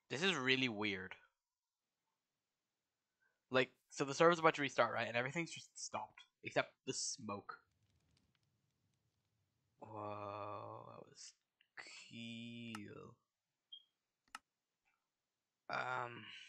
This is really weird. Like, so the server's about to restart, right? And everything's just stopped. Except the smoke. Whoa, that was cool.